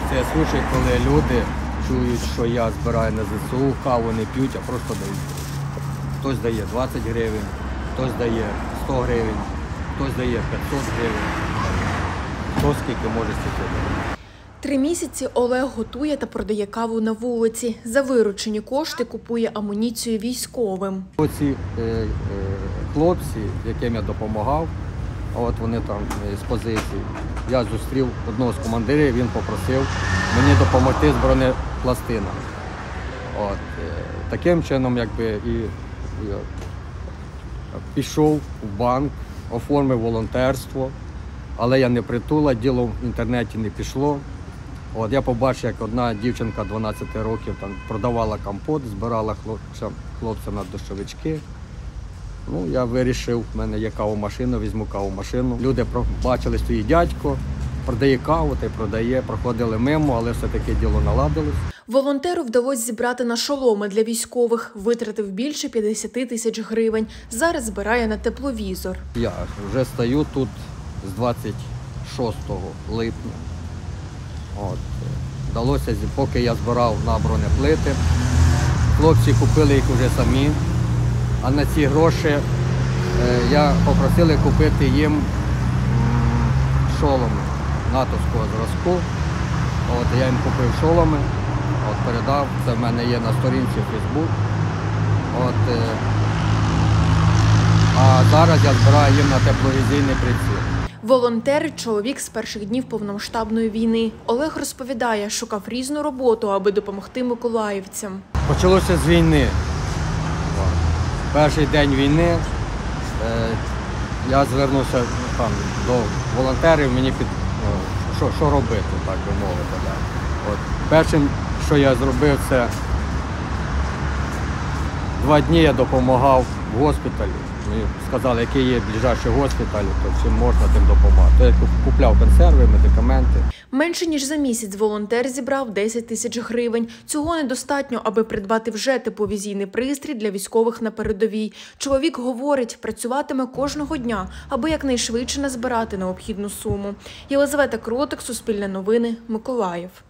Це случай, коли люди чують, що я збираю на ЗСУ, каву не п'ють, а просто дають. Хтось дає 20 гривень, хтось дає 100 гривень, хтось дає 500 гривень. Хто скільки може стільки дати. 3 місяці Олег готує та продає каву на вулиці. За виручені кошти купує амуніцію військовим. Оці хлопці, яким я допомагав, от вони там з позиції, я зустрів одного з командирів, він попросив мені допомогти з бронепластинами. Таким чином і пішов в банк, оформив волонтерство, але я не притула, діло в інтернеті не пішло. Я побачив, як одна дівчинка 12 років там продавала компот, збирала хлопцям на дощовички. Я вирішив, в мене є кавомашина, візьму кавомашину. Люди бачили, стоїть дядько, продає каву та й продає, проходили мимо, але все-таки діло наладилось. Волонтеру вдалося зібрати на шоломи для військових, витратив більше 50 тисяч гривень. Зараз збирає на тепловізор. Я вже стою тут з 26 липня. Вдалося, поки я збирав на бронеплити, хлопці купили їх вже самі, а на ці гроші я попросили купити їм шоломи натовського зразку. Я їм купив шоломи, передав, це в мене є на сторінці в Фейсбук. А зараз я збираю їм на тепловізійний приціл. Волонтер – чоловік з перших днів повномасштабної війни. Олег розповідає, шукав різну роботу, аби допомогти миколаївцям. Почалося з війни. Перший день війни я звернувся до волонтерів, мені що робити, так би мовити. Першим, що я зробив, це 2 дні я допомагав в госпіталі. Мені сказали, який є ближайший госпіталь, то чим можна тим допомагати. Я купляв консерви, медикаменти. Менше ніж за місяць волонтер зібрав 10 тисяч гривень. Цього недостатньо, аби придбати вже тепловізійний пристрій для військових на передовій. Чоловік говорить, працюватиме кожного дня, аби якнайшвидше назбирати необхідну суму. Єлизавета Кротик, Суспільне новини, Миколаїв.